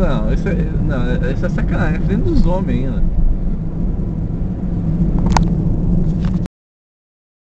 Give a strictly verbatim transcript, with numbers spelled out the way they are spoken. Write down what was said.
Não, isso é, não, isso é sacanagem, é frente dos homens ainda.